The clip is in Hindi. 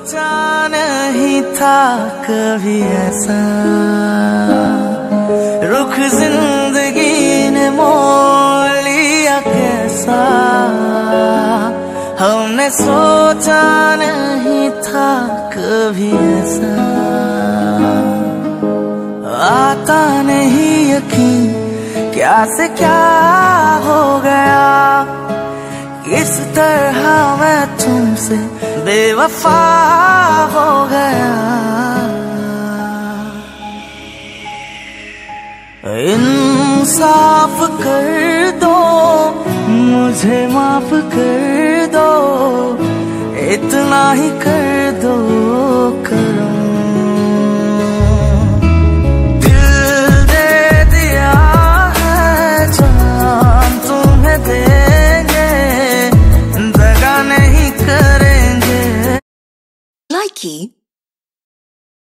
सोचा नहीं था कभी ऐसा, रुख जिंदगी ने मोड़ लिया कैसा। हमने सोचा नहीं था कभी ऐसा, आता नहीं यकीन क्या से क्या हो गया। किस तरह मैं तुमसे बेवफा हो गया। इंसाफ कर दो, मुझे माफ कर दो, इतना ही कर दो करम। दिल दे दिया है जान तुम्हें देंगे, दगा नहीं करेंगे। Likey